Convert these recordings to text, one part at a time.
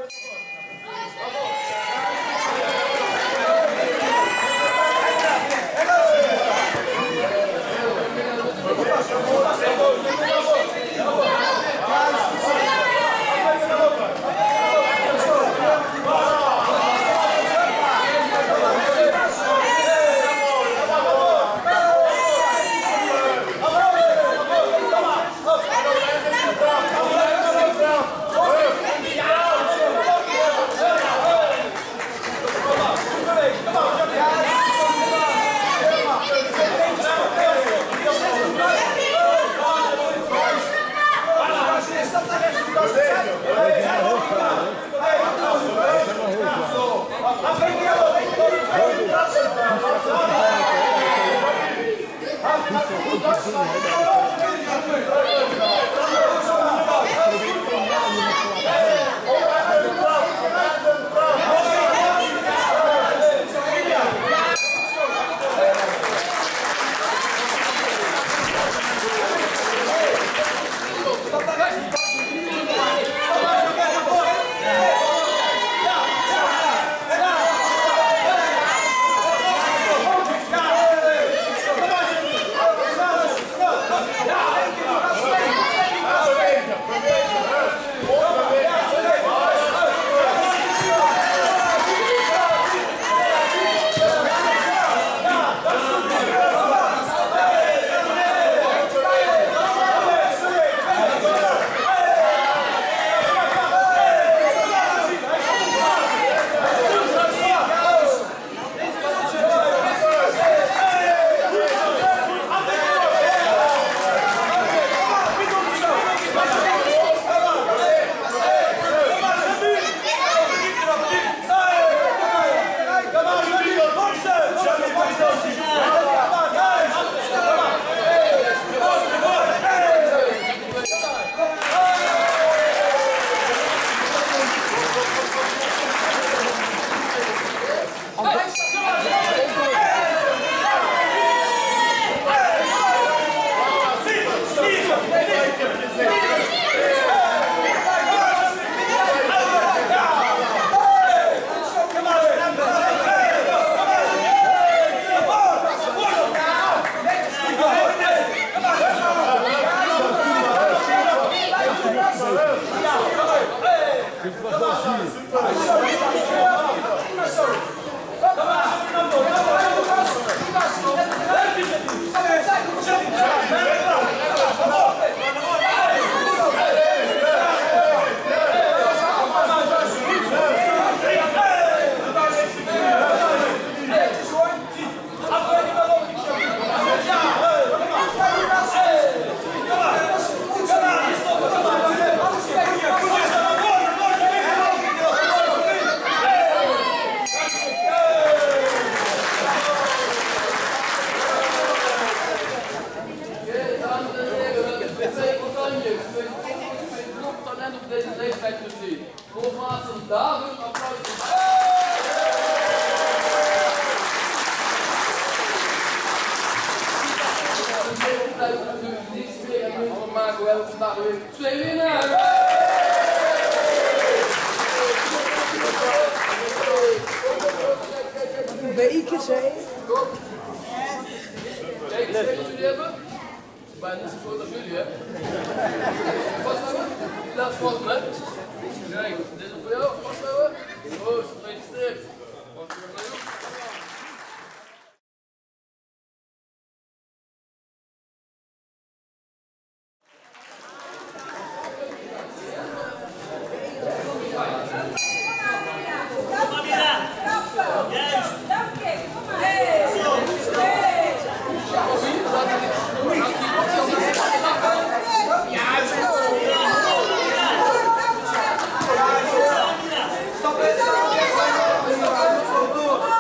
Stop it!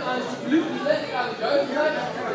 alsjeblieft niet lekker aan het juichen zijn.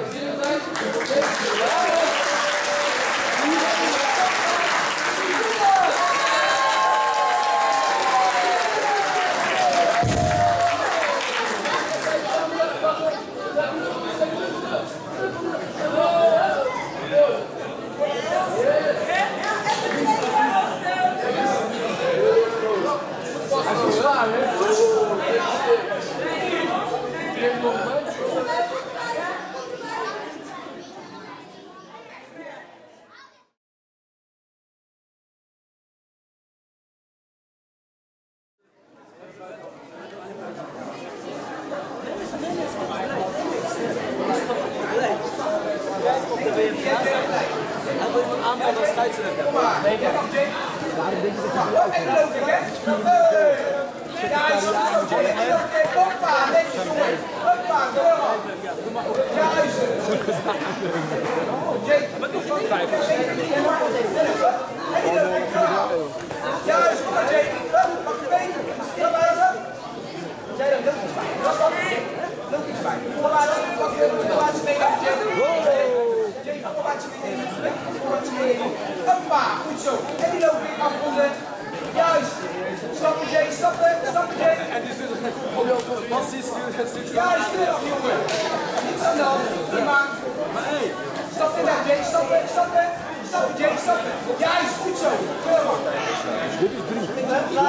Goed zo. En die loopt weer afronden. Juist. Stappen Jay, stappen Jay. En die zit er goed. Wat is dit? Juist, jongen. Niets aan de hand. Prima. Stap in daar Jay, stappen. Stappen Jay, stappen. Juist, goed zo. Dit is 3.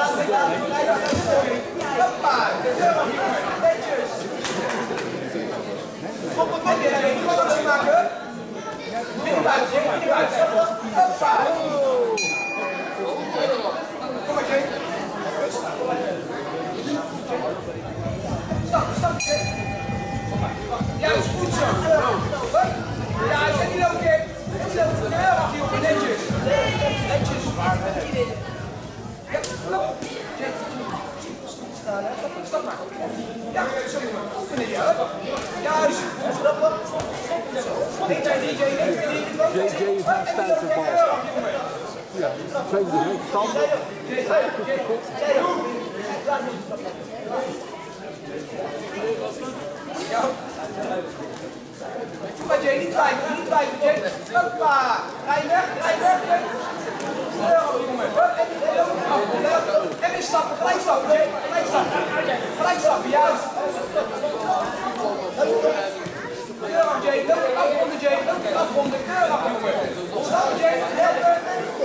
Hoppa. Netjes. Heb je er een kwartje maken? Middenbuiten, hoppa! Kom maar, Jay. Stap, Jay. Juist, goed zo. Ja, zet die loop, Jay. Ja, wacht, jongen, netjes. Netjes. Ja, loop. Jay, stap maar. Ja, zo jongen. Oefenen je, juist. JJ is naar stuiterbal. Ja, tweede stand. Maar Jay, niet twijfelen, Jay. Hoppa. Rij weg. En weer stappen, gelijk stappen, Jay. Gelijk stappen, juist. Jay, loop afronden, Jay. Loop afronden, keur af, jongen. Stappen, Jay. Helpen.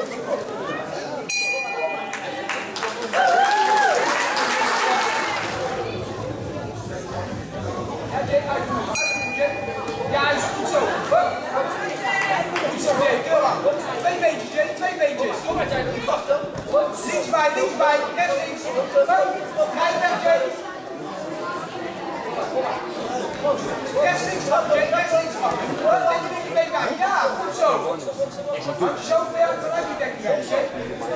Ja, Jay, uitvoeren, Jay. Juist, goed zo. Goed zo, Jay, keur af. 2 beentjes, Jay, 2 beentjes. Kom maar, Jay, niet wachten. Linksbij, rechts links. Rij weg, Jay. Rechts links trappen, Jay, rechts links trappen. Ja, goed zo. Als je zo ver, dan heb je denk ik ook, Jay.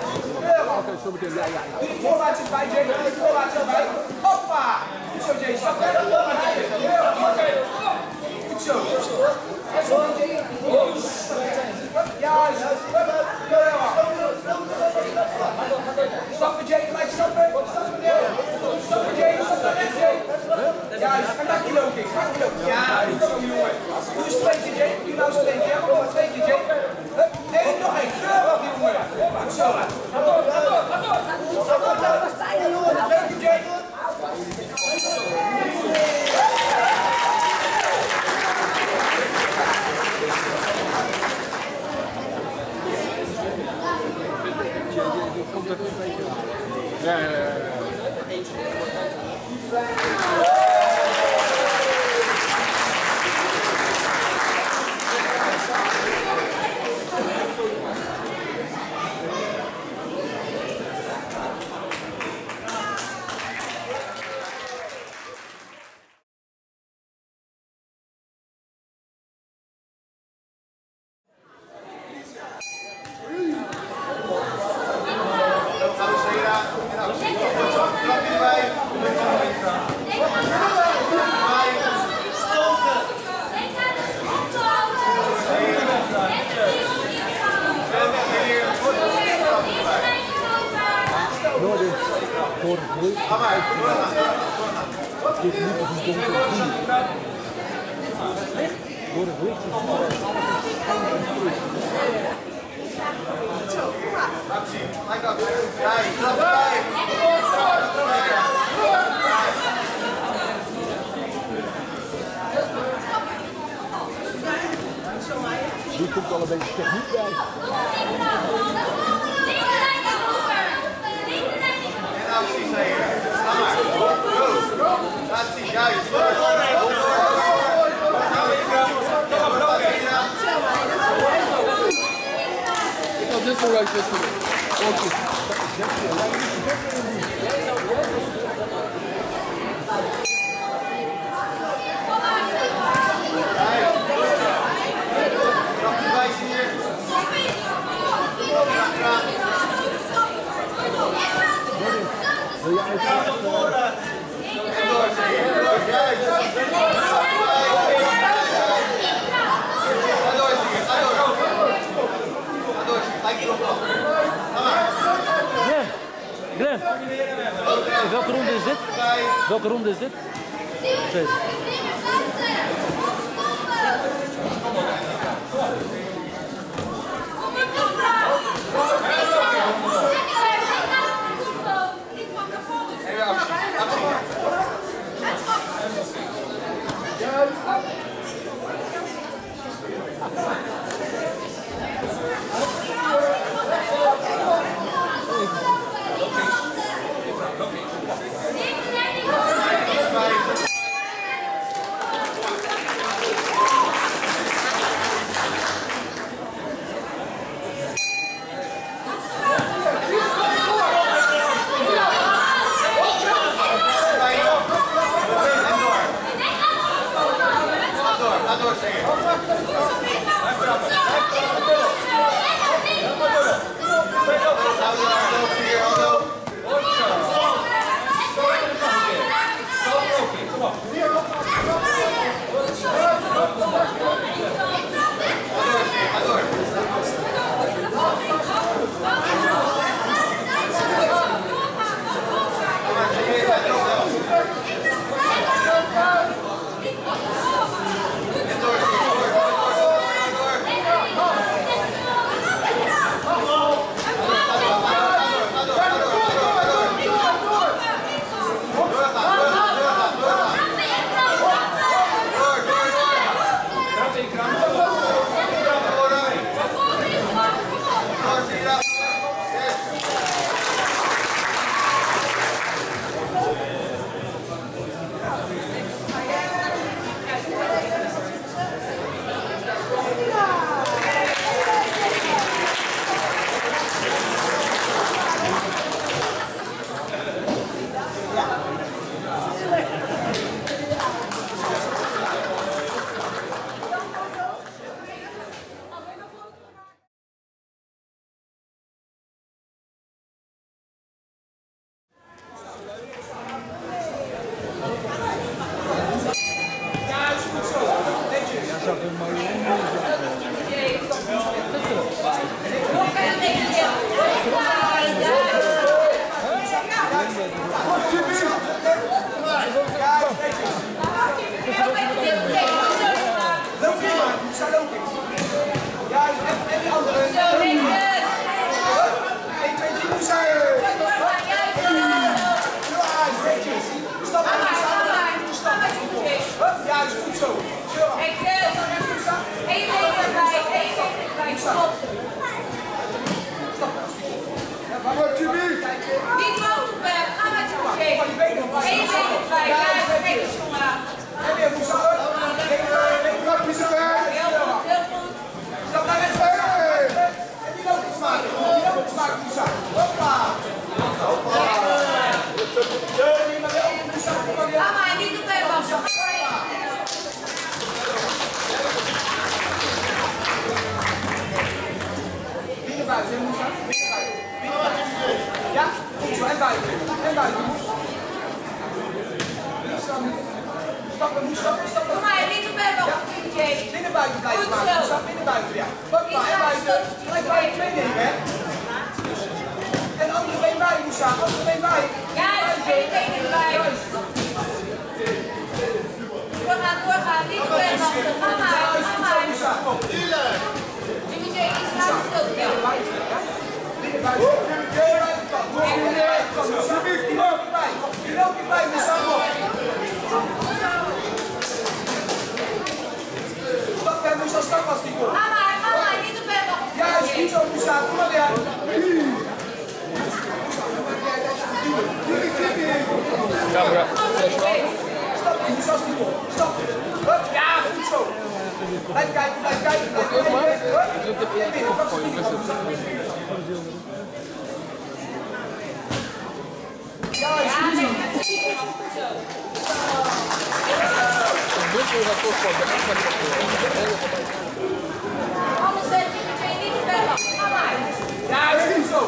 Doe die voorwaarts erbij, Jay. Doe die voorwaarts erbij. Hoppa. Goed zo, Jay. Stap weg. Goed zo. Juist. Stappen, Jay, gelijk stappen. Stappen, Jay, stappen rechts, Jay. Juist, en maak die loop in. Ja, goed zo, jongen. Doe eens 2 keer, Jay. Doe nou eens 2 keer. Kom maar 2 keer, Jay. Nee, nog 1. Keur af, jongen. Goed zo. Ga door. 2 keer, Jay. Komt er een beetje aan. Ja. zit niet op een donker. Door het licht. Hier komt al een beetje techniek bij. Dit is right this way. Wil je uitgaan? Glenn, welke ronde is dit? Welke ronde is dit? Deze. Ja, goed zo. En buiten. En buiten. Stappen, moet stappen, stappen. Kom maar, niet op hem, Jay. Binnen buiten blijven maken. Stap binnen buiten, ja. Hoppa, en buiten. Gelijk bij je twee nemen, hè. En andere been bij, Moussa. Andere been bij. Ja, twee benen erbij. Stap vast, Nico. Mama, niet op hem. Ja, is goed zo, Musa. Kom maar weer. Stap, Musa, Nico. Stap. Hup, ja, goed zo. Blijf kijken, blijf kijken, blijf kijken. Ja, is goed zo. Anders zet je meteen niet op hem. Mama. Ja, is goed zo.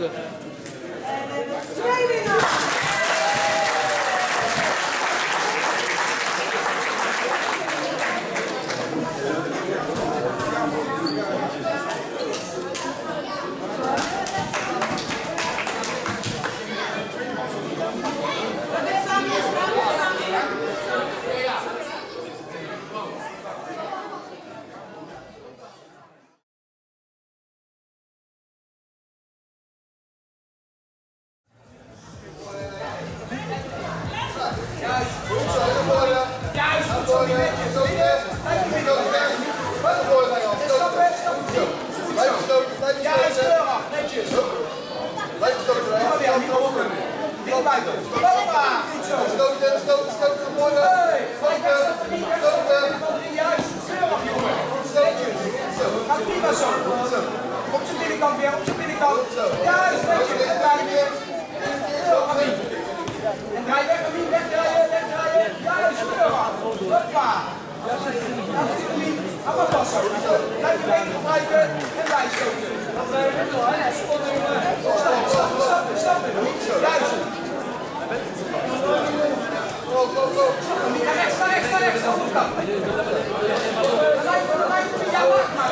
stoten. Twee winnaars! Op zijn binnenkant weer, op zijn binnenkant. Juist, netjes. En draai weg, Amien, wegdraaien, wegdraaien. Juist, keurig. Hoppa. Allemaal vast zo. Blijf je benen gebruiken en bijstoten. Stappen, stappen. Juist. Naar rechts, naar rechts, naar rechts. Onderkant. Ja, wacht maar.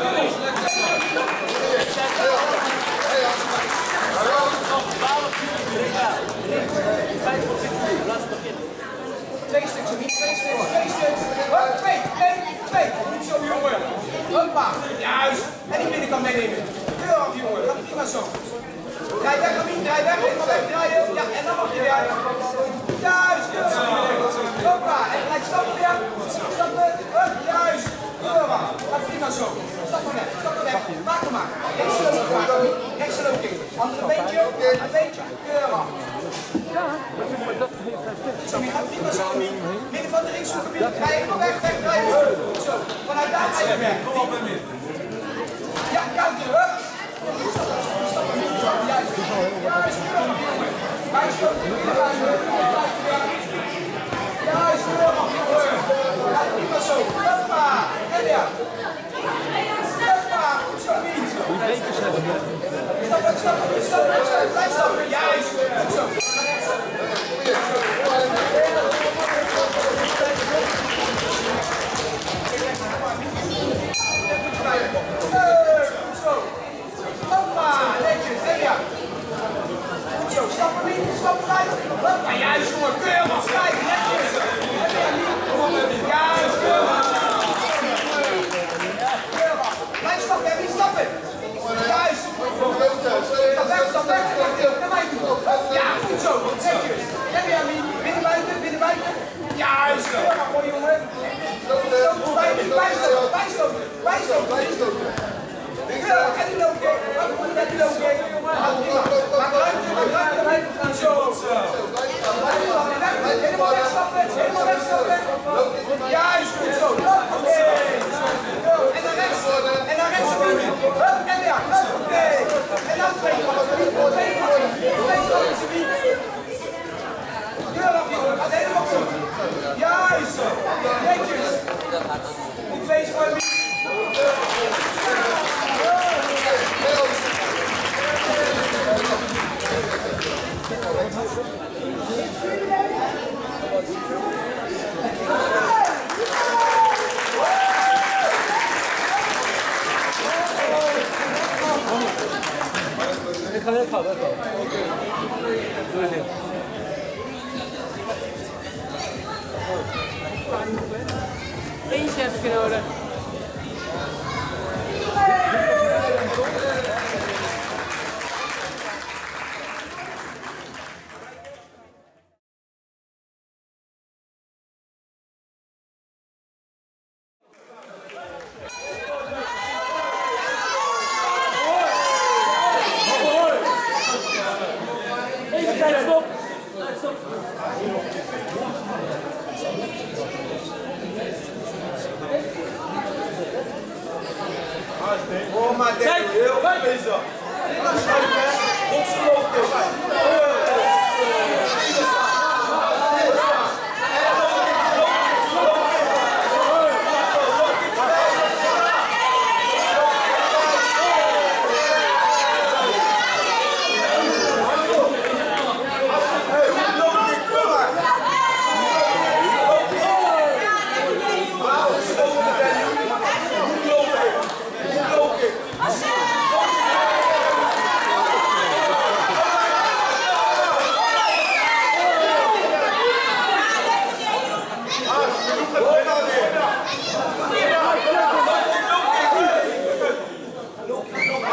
Twee stuks, niet twee stuks, twee stuks. Hop, twee. Goed zo, jongen. Hoppa, juist. En die binnenkant meenemen. Keurig af, jongen. Gaat prima zo. Draai weg, Amien, draai weg. Helemaal wegdraaien. Ja, en dan mag je weer. Juist, keurig. Hoppa, en gelijk stappen weer. Stappen, hup, juist. Keurig. Gaat prima zo. Stappen weg, stappen weg. Maak hem maar. Rechtse looping. Andere beentje, een beentje. Keurig. Zo, je gaat prima zo, Amien. Midden van de ring zoeken, draai helemaal weg, wegdraaien. Zo, vanuit daar ga je weg. Ja, counter, hup. Juist, juist, keurig. Bijstoten, juist, keurig. Ja, prima zo. Hoppa. En ja. Hoppa, goed zo, niet. Die beetjes hebben we. Stappen, blijf stappen. Juist, goed zo. Goed zo. Hoppa, netjes, en ja. Goed zo, stappen niet, stappen blijven. Hoppa, juist hoor, keurig, kijk, netjes. Juist, keurig. Blijf stappen, heb je stappen. Juist. Stap weg, naar mij toe. Ja, goed zo, netjes. En weer, Amien, binnen buiten. Juist, keurig, mooi jongen. Bijstoten. Keurig, en die loopje. En die loopje. Maak ruimte, gaan zo. Helemaal wegstappen. Juist, goed zo. Oké. En naar rechts. En ja, oké. En dan twee keurig, jongen. Gaat helemaal goed. Juist. Netjes. Goed bezig, Amien. Ik ga weg. Doe het niet. Eentje heb ik nodig. Stop. Oh, maar denk je heel goed bezig.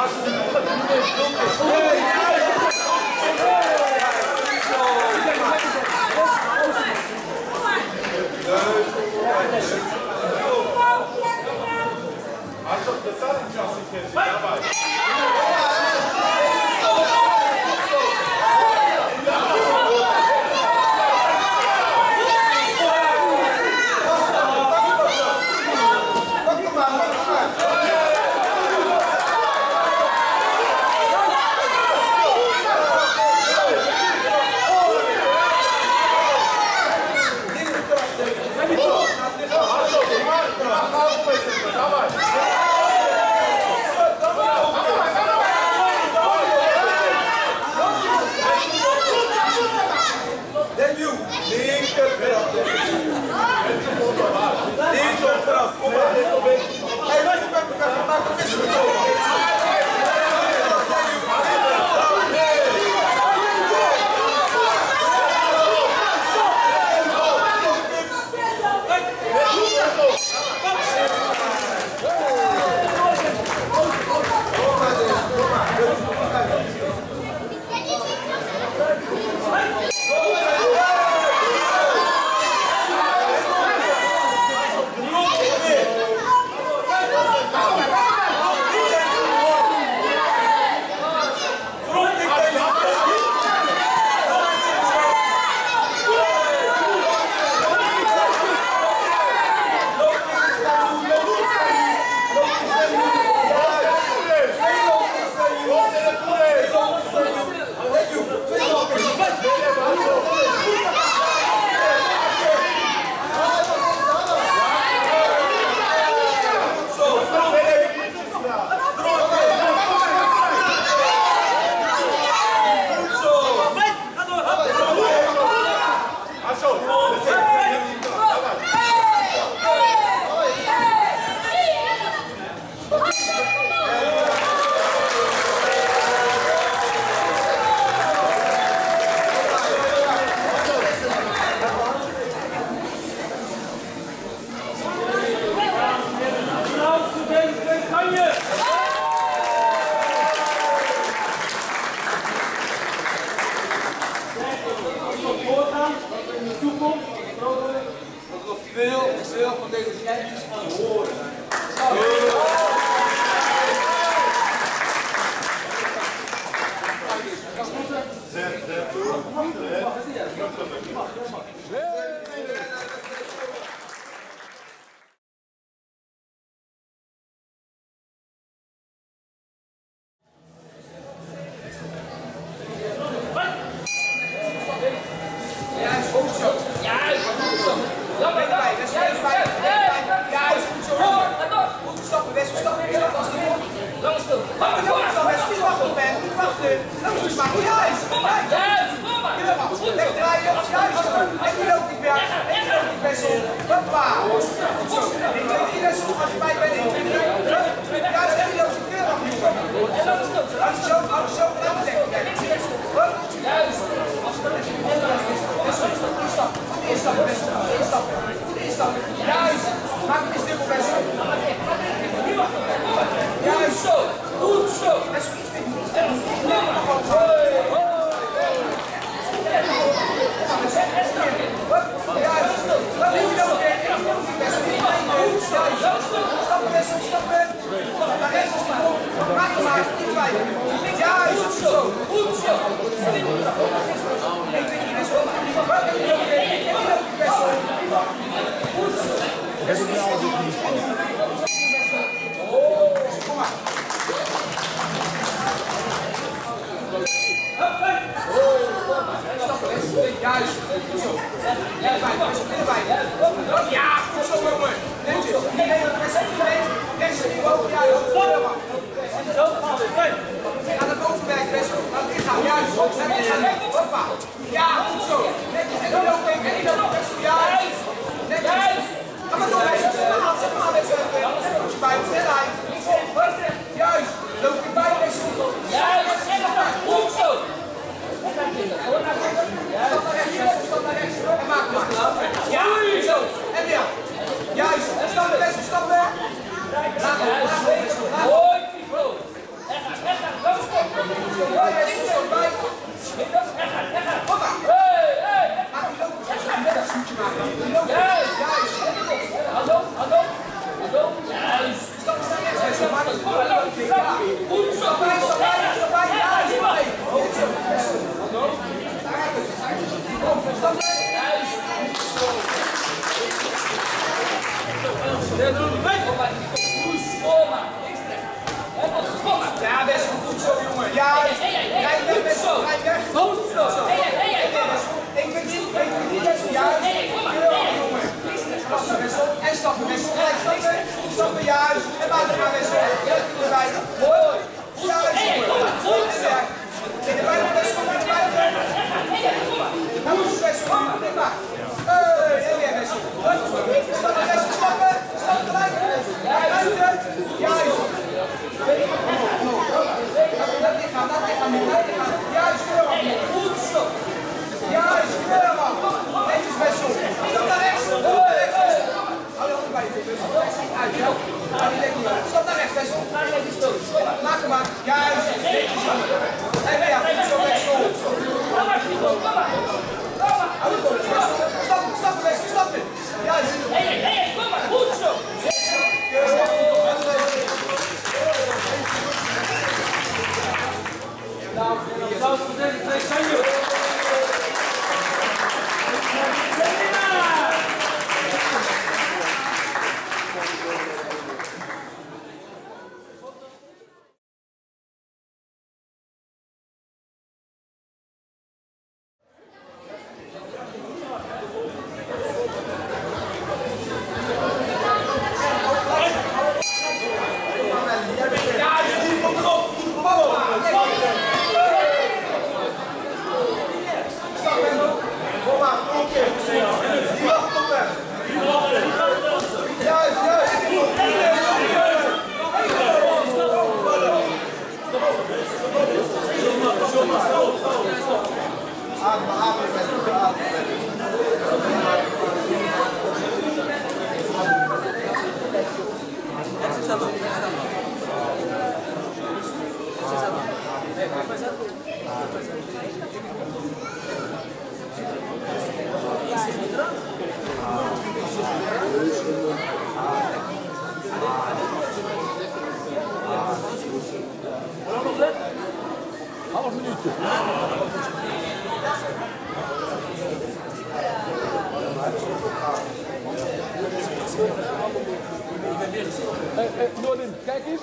Veel van deze lijntjes gaan horen. Juist zo, goed zo. Ja, goed zo jongen. Aan het overwerk best wel. Laat het gaan. Juist. Hoppa. Ja, goed zo. Netjes. En dan ook even. Juist. Netjes. Ga maar door. Zet maar aan met z'n bij. Snelheid. Juist. Loop je bij. Juist. Goed zo. Stap naar rechts. En maak maar. Ja, zo. En weer. zo, jongen. Juist. Rij weg, Wessel. Rij weg. Zo. Ik vind niet Wessel. Juist. Jongen. Stappen, Wessel. En stappen, Wessel. Stappen. Stappen, juist. En laat er maar, Wessel. Erbij. Mooi. Juist, jongen. Goed sterk. In de buiten, Wessel. In de buiten. Nou, Wessel. Prima. Heel weer, Wessel. Stappen, Wessel. Stappen. Stappen gelijk. Buiten. Juist. Dat lichaam. Juist, goed zo. Juist, man. Netjes, Wessel. Stap naar rechts. Hou je handen bij je. Uit, ja. Stap naar rechts, Wessel. Maak hem maar. Juist. En weer, goed zo, Wessel. Hou je goed, Wessel. Stappen, Wessel, stappen. Juist. Kom maar, goed zo. Applaus voor deze twee kanjers. Half minuutje. Noordin, kijk eens.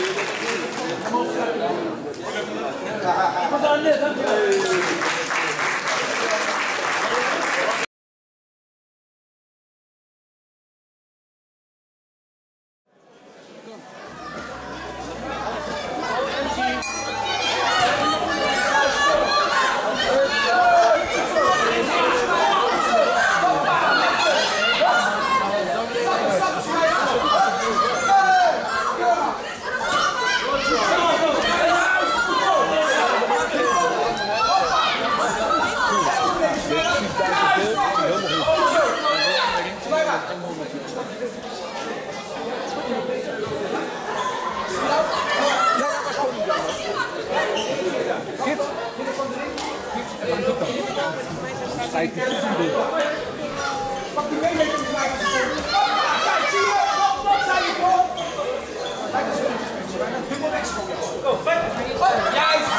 Pak die mee met je kijk, zie je? Wat zijn je voor? Kijk eens, helemaal rechts komen. Juist!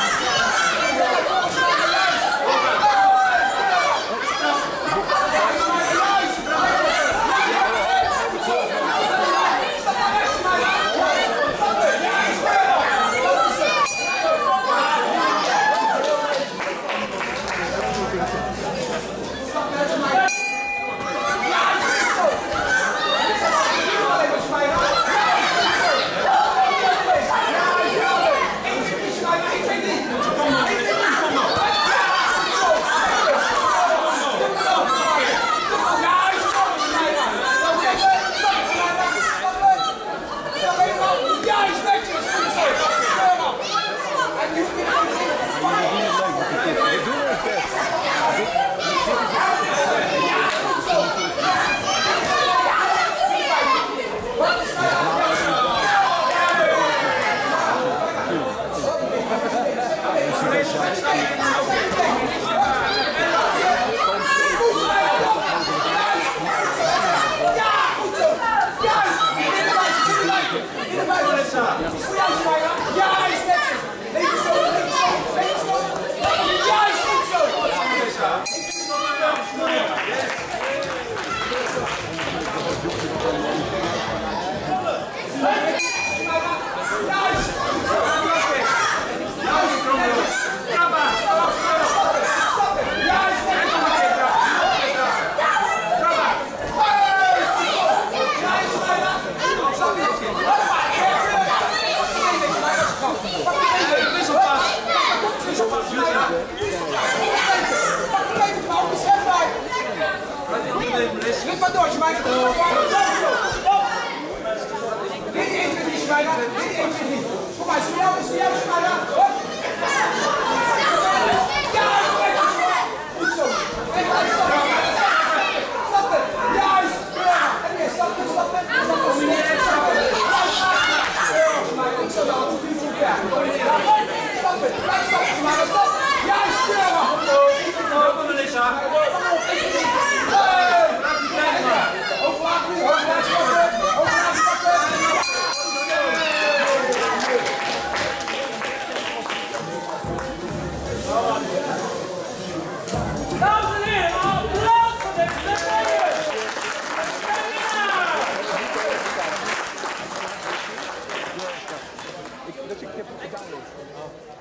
Rit maar door, Schmeijer. Dit is het niet, Schmeijer. Dit is het niet. Kom maar, snel, Schmeijer. Ja, goed zo. En dan stappen. Stappen. Juist. En weer stappen, stappen. Schmeijer, ik zou de hand niet goed krijgen. Stappen. Blijf stappen, Schmeijer. Stap. Juist, Kom maar, Melissa. Dames en heren, applaus voor deze medailles! Ik heb het download.